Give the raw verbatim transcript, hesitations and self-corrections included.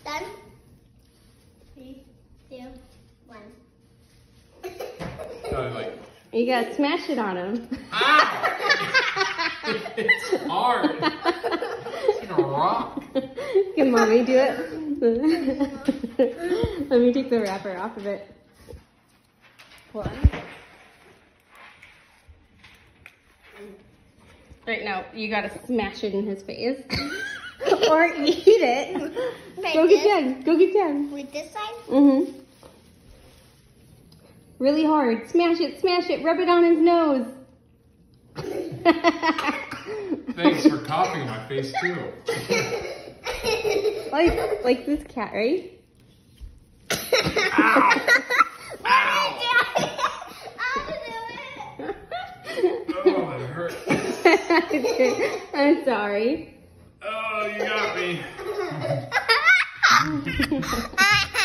Done. Three, two, one. Oh, like, You gotta smash it on him. ow! It's hard. It's like a rock. Can mommy do it? Let me take the wrapper off of it. Hold on. Right now, you gotta smash it in his face. Or eat it. Okay, Go this- get Jen. Go get Jen. With this side? Mm-hmm. Really hard. Smash it, smash it. Rub it on his nose. Thanks for coughing in my face, too. like, like this cat, right? Ow! Ow! Oh, it hurt. I'm sorry. Oh, you got me.